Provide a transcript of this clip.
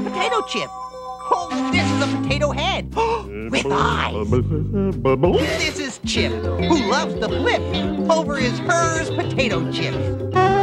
potato chip. Oh, this is a potato head with eyes. This is Chip, who loves to flip over his Herr's potato chips.